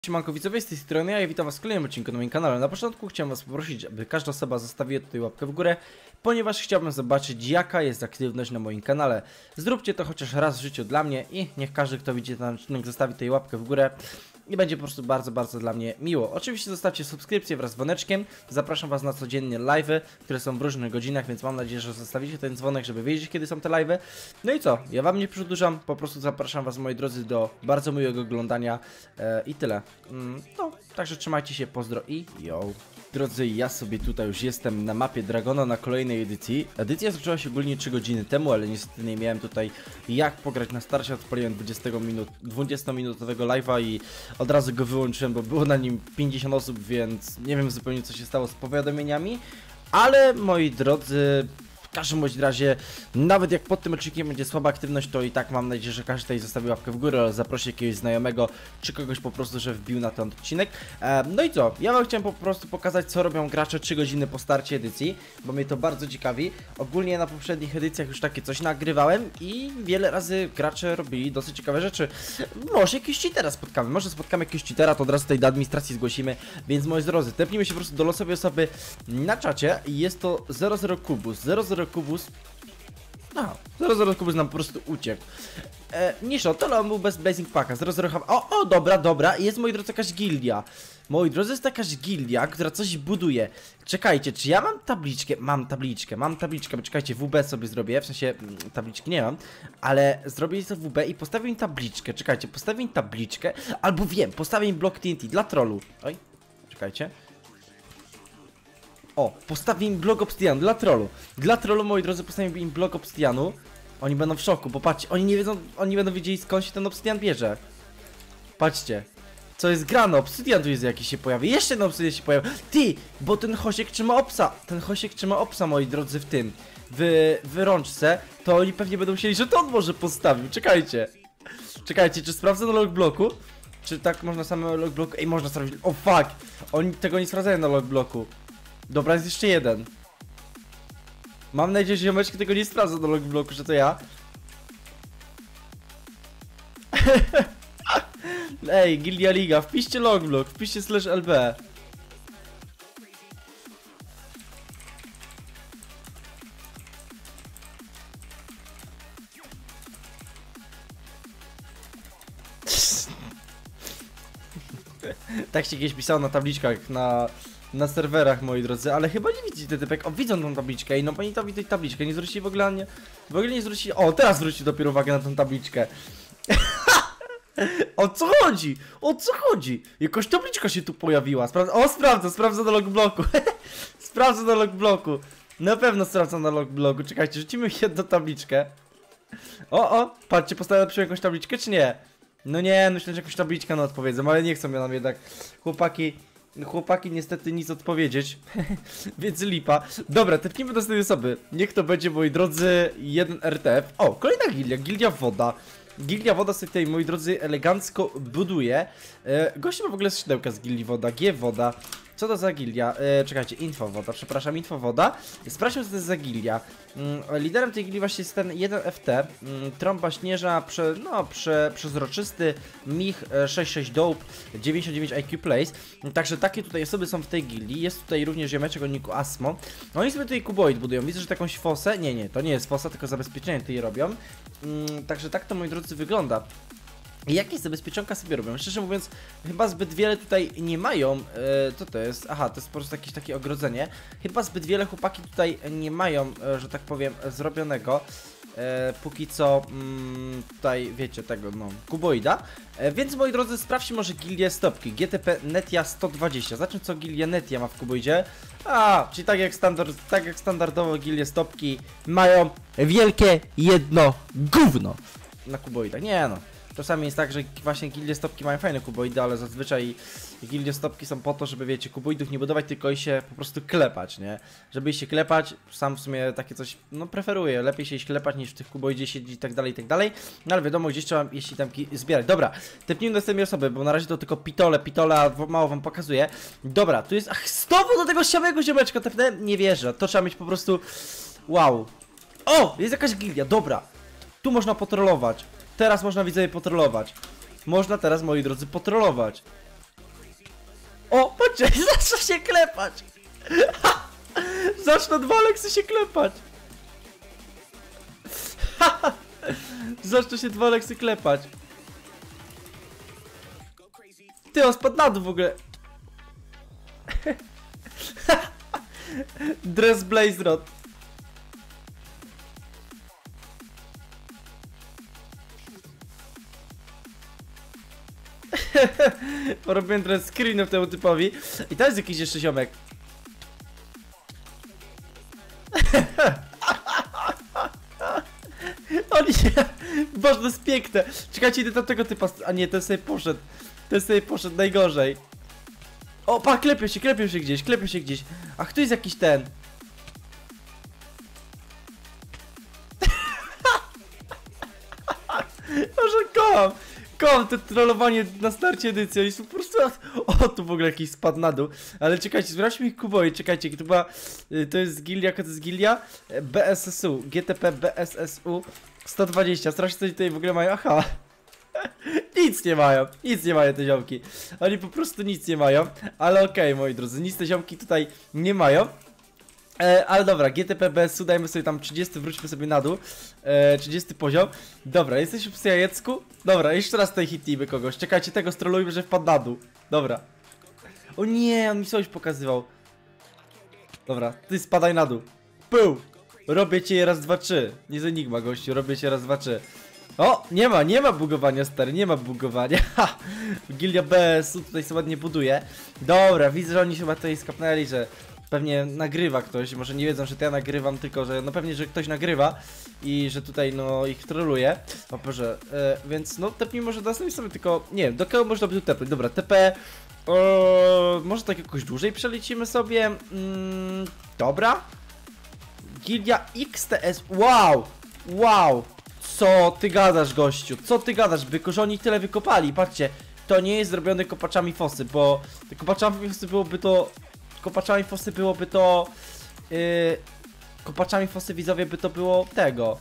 Siemanko widzowie, z tej strony ja witam was w kolejnym odcinku na moim kanale. Na początku chciałem was poprosić, aby każda osoba zostawiła tutaj łapkę w górę, ponieważ chciałbym zobaczyć, jaka jest aktywność na moim kanale. Zróbcie to chociaż raz w życiu dla mnie i niech każdy, kto widzi ten odcinek, zostawi tutaj łapkę w górę. I będzie po prostu bardzo dla mnie miło. Oczywiście zostawcie subskrypcję wraz z dzwoneczkiem. Zapraszam was na codziennie live'y, które są w różnych godzinach, więc mam nadzieję, że zostawicie ten dzwonek, żeby wiedzieć, kiedy są te live'y. No i co? Ja wam nie przedłużam, po prostu zapraszam was, moi drodzy, do bardzo miłego oglądania i tyle. No, także trzymajcie się, pozdro i yo. Drodzy, ja sobie tutaj już jestem na mapie Dragona na kolejnej edycji. Edycja zaczęła się ogólnie 3 godziny temu, ale niestety nie miałem tutaj jak pograć na starcie. Odpaliłem 20-minutowego live'a i od razu go wyłączyłem, bo było na nim 50 osób, więc nie wiem zupełnie, co się stało z powiadomieniami. Ale moi drodzy, w każdym bądź razie, nawet jak pod tym odcinkiem będzie słaba aktywność, to i tak mam nadzieję, że każdy tutaj zostawi łapkę w górę, ale zaprosi jakiegoś znajomego, czy kogoś po prostu, że wbił na ten odcinek. No i co? Ja wam chciałem po prostu pokazać, co robią gracze 3 godziny po starcie edycji, bo mnie to bardzo ciekawi. Ogólnie na poprzednich edycjach już takie coś nagrywałem i wiele razy gracze robili dosyć ciekawe rzeczy. Może jakiegoś cheatera spotkamy, może spotkamy jakiegoś cheatera, to od razu tutaj do administracji zgłosimy. Więc moi drodzy, tepnijmy się po prostu do losowej osoby na czacie i jest to 00 Kubus. 00 Kubus. No, 00 Kubus nam po prostu uciekł. Niszo, to on był bez Blazing Packa. 00 O, dobra. Jest, moi drodzy, jakaś gildia. Moi drodzy, jest jakaś gildia, która coś buduje. Czekajcie, czy ja mam tabliczkę? Mam tabliczkę, bo czekajcie, WB sobie zrobię. W sensie, tabliczki nie mam. Ale zrobię to WB i postawię im tabliczkę. Czekajcie, postawię im tabliczkę. Albo wiem, postawię im blok TNT dla trollu. Oj, czekajcie. O, postawię im blok obsydianu dla trollu. Dla trollu, moi drodzy, postawię im blok obsydianu. Oni będą w szoku, bo patrzcie, oni nie wiedzą, oni będą wiedzieli, skąd się ten obsydian bierze. Patrzcie, co jest grane, obsydian tu jest jakiś się pojawi. Jeszcze jeden obsydian się pojawi. Ty, bo ten hosiek trzyma opsa. Ten hosiek trzyma opsa, moi drodzy, w tym. W rączce. To oni pewnie będą chcieli, że to on może postawił. Czekajcie. Czekajcie, czy sprawdzę na logbloku? Czy tak można samego logbloku? Ej, można sprawdzić. O, fuck. Oni tego nie sprawdzają na logbloku. Dobra, jest jeszcze jeden. Mam nadzieję, że ziomeczki tego nie sprawdzą do logbloku, że to ja. Ej, Gildia Liga, wpiszcie logblock, wpiszcie /lb. Tak się kiedyś pisało na tabliczkach, na serwerach, moi drodzy, ale chyba nie widzicie typek. O, widzą tą tabliczkę i no pani to widzi tabliczkę, nie zwrócili w ogóle nie zwrócili. O, teraz zwrócili dopiero uwagę na tą tabliczkę. O co chodzi? O co chodzi? Jakoś tabliczka się tu pojawiła. Sprawdzę na logbloku. Sprawdzę na logbloku. Na pewno sprawdzę na logbloku. Czekajcie, rzucimy jedną tabliczkę. O, patrzcie, postawię lepszą jakąś tabliczkę, czy nie? No nie, myślę, że jakąś tabliczkę na odpowiedzą, ale nie chcą mnie nam jednak. Chłopaki niestety nic odpowiedzieć. Więc lipa. Dobra, tepnijmy do tej osoby. Niech to będzie, moi drodzy, 1 RTF. O, kolejna gildia, Gildia Woda. Gildia Woda sobie tutaj, moi drodzy, elegancko buduje. Gościu ma w ogóle skrzydełka z Gildii Woda, G Woda. Co to za gildia? Czekajcie, Info Woda, przepraszam, Info Woda. Sprawdźmy, co to jest za gildia. Liderem tej gildii właśnie jest ten 1FT. Trąba śnieża, przezroczysty, Mich 66 Dope, 99 IQ Place. Także takie tutaj osoby są w tej gildii. Jest tutaj również ziomeczek o niku Asmo. Oni sobie tutaj kuboid budują. Widzę, że jakąś fosę. Nie, to nie jest fosa, tylko zabezpieczenie tutaj robią. Także tak to, moi drodzy, wygląda. I jakieś zabezpieczonka sobie robią? Szczerze mówiąc, chyba zbyt wiele tutaj nie mają. Co to jest? Aha, to jest po prostu jakieś takie ogrodzenie. Chyba zbyt wiele chłopaki tutaj nie mają, że tak powiem, zrobionego. Póki co tutaj, wiecie, tego, no, kuboida. Więc, moi drodzy, sprawdźcie może gildię stopki. GTP Netia 120. Zacznę, co gildia Netia ma w kuboidzie. Czyli tak jak standardowo gildie stopki mają wielkie jedno gówno na kuboidach. Nie no. Czasami jest tak, że właśnie gildie stopki mają fajne kuboidy, ale zazwyczaj gildie stopki są po to, żeby, wiecie, kuboidów nie budować, tylko i się po prostu klepać, nie? Żeby się klepać, sam w sumie takie coś, no, preferuję. Lepiej się iść klepać, niż w tych kuboidzie siedzieć i tak dalej, no ale wiadomo, gdzieś trzeba jeśli tam zbierać. Dobra, tepnijmy do tej osoby, bo na razie to tylko pitole, mało wam pokazuje. Dobra, tu jest, znowu do tego samego ziomeczka tepnę, nie wierzę, to trzeba mieć po prostu, wow. O, jest jakaś gildia, dobra, tu można potrolować. Teraz można, widzowie, potrolować. Można teraz, moi drodzy, potrolować. O, patrzcie, zaczną się klepać. Zaczną dwa Aleksy się klepać. Zaczną się dwa Aleksy klepać. Ty, on spadł na dół w ogóle. Dress Blaze Rod. Porobiłem trochę screenów temu typowi. I to jest jakiś jeszcze ziomek. Oni się... Boże, to jest piękne. Czekajcie, idę do tego typa. A nie, ten sobie poszedł. Ten sobie poszedł najgorzej. O, pa, klepią się gdzieś, klepią się gdzieś. Ach, tu jest jakiś ten. Może kocham to trollowanie na starcie edycji. Oni są po prostu... O, tu w ogóle jakiś spadł na dół. Ale czekajcie, sprawdźmy ich kuboi, czekajcie, to była... To jest gildia, jaka to jest gildia? BSSU, GTP BSSU 120, strasznie coś tutaj w ogóle mają, aha. Nic nie mają te ziomki. Oni po prostu nic nie mają. Ale okej, moi drodzy, nic te ziomki tutaj nie mają. Ale dobra, GTP BSU, dajmy sobie tam 30, wróćmy sobie na dół. 30 poziom. Dobra, jesteśmy przy jajecku. Dobra, jeszcze raz tutaj hitnijmy kogoś. Czekajcie, tego strolujmy, że wpadł na dół. Dobra. O nie, on mi coś pokazywał. Dobra, ty spadaj na dół. Pył! Robię cię raz, dwa, trzy. Nie z Enigma, gościu, robię cię raz, dwa, trzy. O, nie ma bugowania, stary, nie ma bugowania. Ha! Gildia BSU tutaj sobie ładnie buduje. Dobra, widzę, że oni się chyba tutaj skapnęli, że pewnie nagrywa ktoś. Może nie wiedzą, że to ja nagrywam, tylko że no pewnie, że ktoś nagrywa i że tutaj no ich troluje. O Boże, więc no tepnij może do sobie, tylko nie wiem, do kogo można by tu tepnąć. Dobra, TP. Może tak jakoś dłużej przelecimy sobie. Dobra. Gildia XTS. Wow! Wow! Co ty gadasz, gościu? Co ty gadasz, byku, że oni tyle wykopali? Patrzcie, to nie jest zrobione kopaczami fosy, bo kopaczami fosy byłoby to... Kopaczami fosy byłoby to... kopaczami fosy widzowie by to było tego...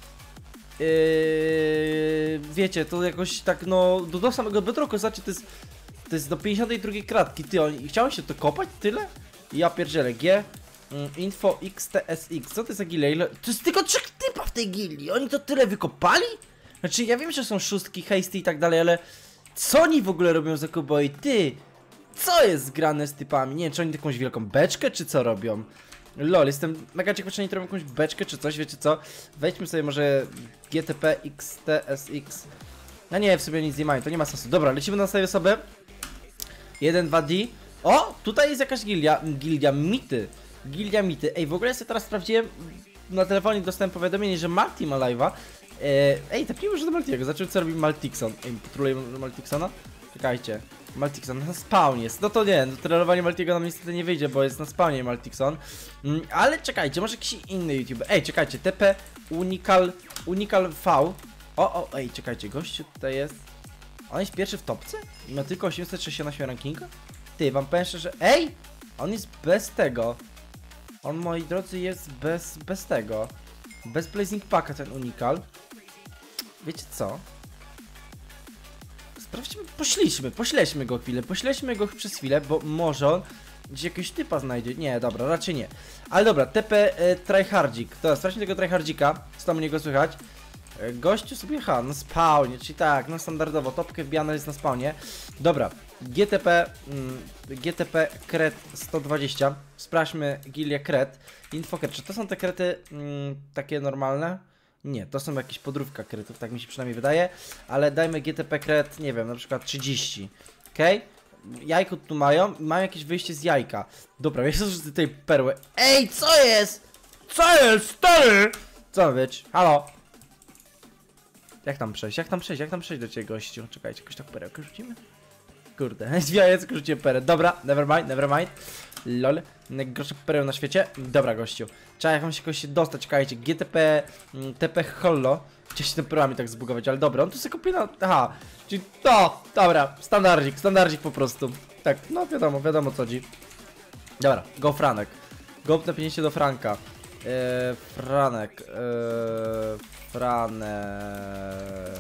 wiecie, to jakoś tak no... Do samego bedrocku, znaczy to jest do 52 kratki, ty, oni chciałem się to kopać? Tyle? Ja pierdzielę, G... Info XTSX, co to jest za gilia? To jest tylko 3 typa w tej gildii, oni to tyle wykopali? Znaczy ja wiem, że są szóstki, hasty i tak dalej, ale co oni w ogóle robią za kuboi? Ty! Co jest zgrane z typami? Nie wiem, czy oni jakąś wielką beczkę, czy co robią? Lol, jestem mega ciekaw, czy oni robią jakąś beczkę, czy coś, wiecie co? Wejdźmy sobie może GTP XTSX. No nie, w sobie nic nie mają, to nie ma sensu. Dobra, lecimy na sobie osobę. 1, 2D. O! Tutaj jest jakaś gildia Mity. Gildia Mity. Ej, w ogóle sobie teraz sprawdziłem, na telefonie dostałem powiadomienie, że Malti ma live'a. Ej, tepnijmy już do Maltiego. Zobaczymy, co robi Maltixon. Ej, patrolujemy Maltixona? Czekajcie. Maltixon na spawn jest. No to nie, no trollowanie Maltiego nam niestety nie wyjdzie, bo jest na spawnie Maltixon. Ale czekajcie, może jakiś inny YouTube. Ej, czekajcie, TP Unical V. Ej, czekajcie, gościu tutaj jest. On jest pierwszy w topce? Ma tylko 868 rankinga? Ty, wam powiem szczerze, ej! On jest bez tego. On, moi drodzy, jest bez tego. Bez Blazing Packa ten Unical. Wiecie co? Sprawdźmy, pośledźmy go chwilę, pośledźmy go przez chwilę, bo może on gdzieś jakiegoś typa znajdzie. Nie, dobra, raczej nie. Ale dobra, TP Tryhardzik. Teraz sprawdźmy tego Tryhardzika, co tam u niego słychać. Gościu sobie na spawnie, czyli tak, no standardowo, topkę wbijana jest na spawnie. Dobra, GTP Kret 120. Sprawdźmy gilię Kret. Infokret, czy to są te krety takie normalne? Nie, to są jakieś podróbka kretów, tak mi się przynajmniej wydaje. Ale dajmy GTP Kret, nie wiem, na przykład 30. Okej? Jajko tu mają jakieś wyjście z jajka. Dobra, wiesz co, że tutaj perły. Ej, co jest? Co jest, stary? Co ma być? Halo? Jak tam przejść? Jak tam przejść do ciebie, gościu? Czekajcie, jakoś tak perełkę rzucimy? Kurde, z jajecko rzuciłem perę. Dobra, never mind. Lol, najgorsza pereł na świecie. Dobra, gościu. Trzeba jakąś jakoś dostać, czekajcie. GTP, TP Hollo. Chciałem się tym perłami tak zbugować, ale dobra, on tu sobie kopie na... Aha, czyli to, dobra, standardzik po prostu. Tak, no wiadomo co chodzi. Dobra, go Franek. Go napinięcie do Franka. Franek.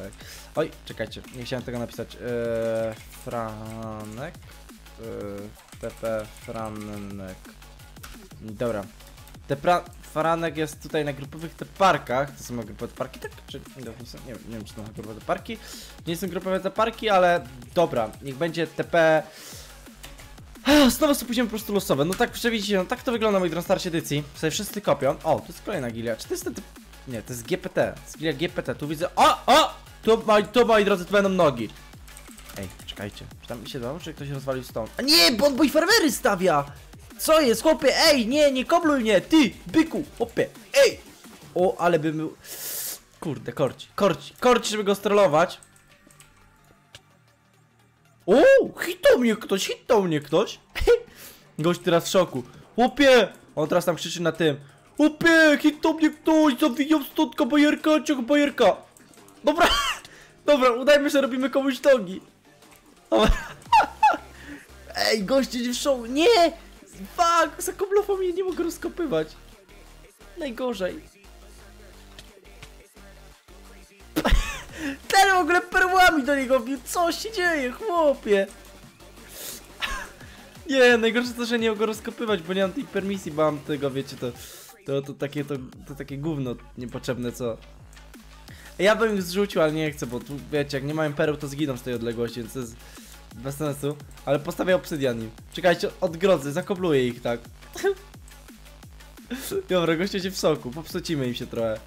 Oj, czekajcie, nie chciałem tego napisać. Franek. TP Franek. Dobra. Franek jest tutaj na grupowych te parkach. To są grupowe parki, tak? Czy nie wiem, czy to są grupowe parki. Nie są grupowe te parki, ale dobra, niech będzie TP. Znowu sobie pójdziemy po prostu losowe. No tak, widzicie, no tak to wygląda, moi drodzy, na starcie edycji. Sobie wszyscy kopią. O, tu jest kolejna gilia. Czy to jest ten typ? Nie, to jest GPT. To jest gilia GPT. Tu widzę. O! Tu, moi drodzy, tu będą nogi. Ej, czekajcie. Czy tam mi się dało, czy ktoś rozwalił stąd? A nie, bo on mój farmery stawia! Co jest, chłopie? Ej, nie kobluj mnie! Ty, byku, chłopie! Ej! O, ale bym był... Kurde, korci, żeby go strollować. O, hitał mnie ktoś. Gość teraz w szoku. Chłopie! On teraz tam krzyczy na tym. Chłopie, hitał mnie ktoś, zawijał stąd bajerka. Dobra, udajmy, że robimy komuś nogi. Dobra. Ej, goście idzie w show. Nie! Fuck! Zakoblował mnie, nie mogę rozkopywać. Najgorzej. Ten w ogóle perłami do niego bił. Co się dzieje, chłopie? Nie, najgorsze to, że nie mogę go rozkopywać, bo nie mam tej permisji, bo mam tego, wiecie, to takie gówno niepotrzebne, co... Ja bym ich zrzucił, ale nie chcę, bo tu, wiecie, jak nie mają pereł, to zginą z tej odległości, więc to jest bez sensu. Ale postawię obsydian nim. Czekajcie, odgrodzę, zakobluję ich, tak. Dobra, goście się w soku, popsucimy im się trochę.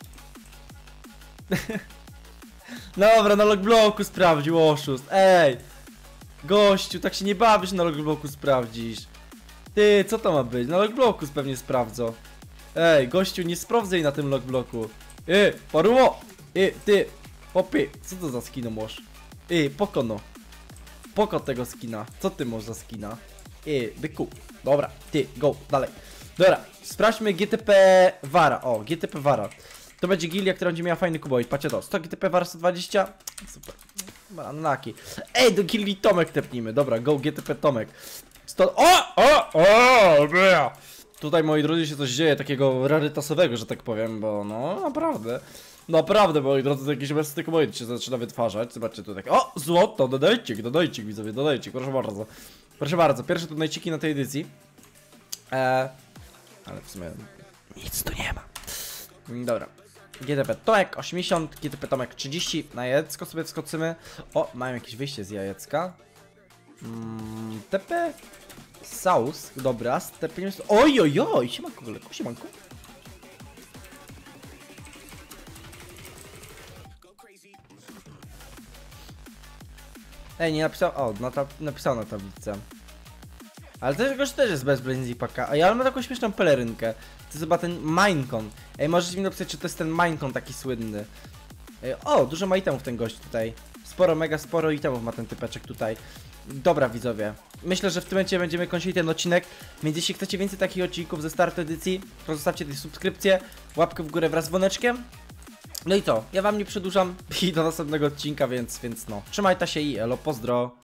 Dobra, na logbloku sprawdził, oszust. Ej! Gościu, tak się nie bawisz, na logbloku sprawdzisz. Ty, co to ma być? Na logbloku pewnie sprawdzą. Ej, gościu, nie sprawdzaj na tym logbloku. Paruło! Ty, popy, co to za skino masz? Pokono. Poko tego skina. Co ty masz za skina? Byku. Dobra, ty, go, dalej. Dobra, sprawdźmy GTP Vara. O, GTP Vara. To będzie gilia, która będzie miała fajny kuboid. Patrzcie to, 100 GTP Vara 120. Super. Unlucky. Ej, do gildii Tomek tepnijmy. Dobra, go GTP Tomek. 100... Tutaj, moi drodzy, się coś dzieje takiego rarytasowego, że tak powiem, bo no, naprawdę, moi drodzy, to jakiś bez kuboid się zaczyna wytwarzać. Zobaczcie tu tak. O, złoto, dodajcie, widzowie, dodajcie, proszę bardzo, pierwsze tu najciki na tej edycji. Ale w sumie nic tu nie ma. Dobra. GTP Tomek 80, GTP Tomek 30. Na jajecko sobie wskoczymy. O, mają jakieś wyjście z jajecka. TP Saus, dobra, stepniemy. Ojojoj, siemanko. Ej, nie napisał. O, napisał na tablicy. Ale też jest bez Blazy Packa. A ja mam taką śmieszną pelerynkę. To jest chyba ten Minecon. Ej, możecie mi napisać, czy to jest ten Minecon taki słynny. O, dużo ma itemów ten gość tutaj. Mega sporo itemów ma ten typeczek tutaj. Dobra, widzowie. Myślę, że w tym momencie będziemy kończyli ten odcinek. Więc jeśli chcecie więcej takich odcinków ze startu edycji, to zostawcie tej subskrypcję, łapkę w górę wraz z dzwoneczkiem. No i to, ja wam nie przedłużam i do następnego odcinka, więc no. Trzymajcie się i elo, pozdro.